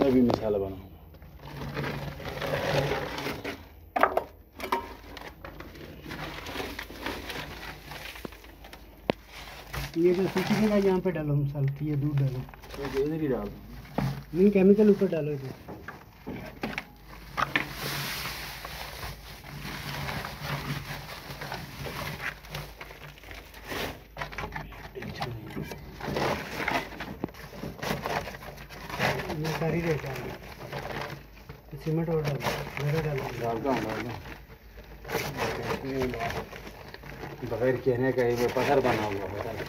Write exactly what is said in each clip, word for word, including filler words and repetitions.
मैं भी मिसाल बनाऊँ। ये जो सूखी जगह यहाँ पे डालो मसाला, ये दूध डालो, तो इधर ही डाल दूँ। नहीं केमिकल ऊपर डालो इधर। ये सारी रेत डालो, सीमेंट और डालो, ज़्यादा डालो। डालता हूँ डालता हूँ बगैर कहने का ये पत्थर बना हुआ पत्थर।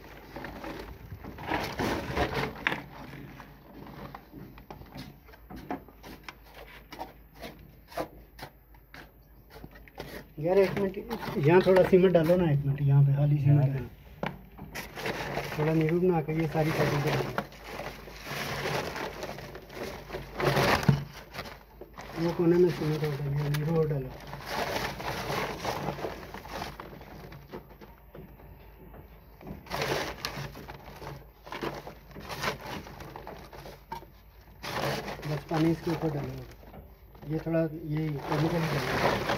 यार एक मिनट, यहाँ थोड़ा सीमेंट डालो ना, एक मिनट यहाँ पे खाली सीमेंट डालो, थोड़ा नीरू बना के ये सारी सेटिंग कर दो। वो कोने में सीमेंट हो गया, नीरू और डालो। बस पानी इसके ऊपर डालो, ये थोड़ा ये केमिकल डालो।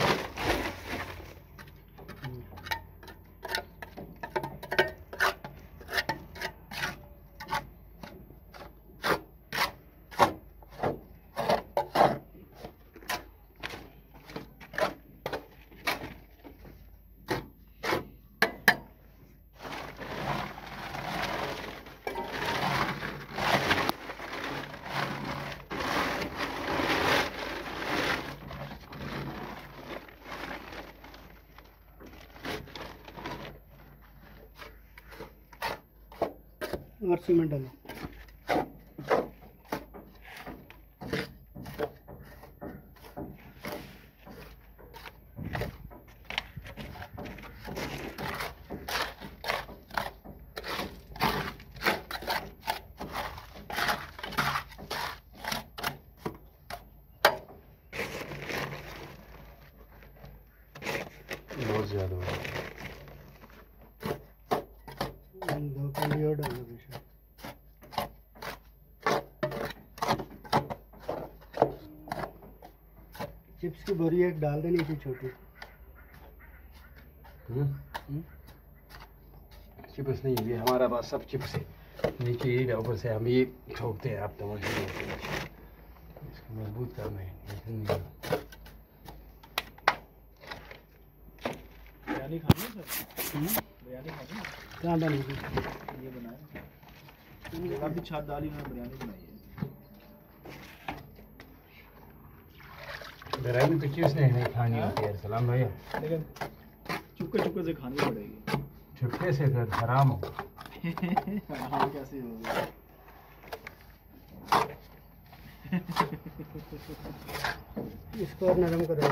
और सीमेंट डालो। बहुत ज़्यादा हो दो कली और डालो बेशक। चिप्स की बोरी एक डाल देनी थी छोटी। चिप्स नहीं, ये हमारा पास सब चिप्स है, नीचे ईट ऊपर से हम ये ठोकते हैं। आप तो इसको मजबूत करना है। बिरयानी खानी है सर? बिरयानी खानी है? कहाँ बनेगी? ये बनाया काफ़ी छात डाली, उन्होंने बिरयानी बनाई है। बिरयानी तो चिप्स नहीं खानी होती है सलाम भैया, लेकिन चुपके चुपके से खानी पड़ेगी। चुपके से कर हराम हो। हाँ कैसे होगा? इसको और नरम करो।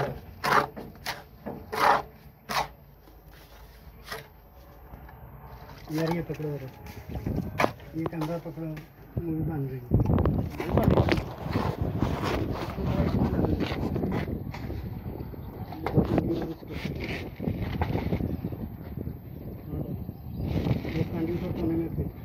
यार ये पकड़ो, ये कैमरा पकड़ो, मूवी बन रही है। ये कोने में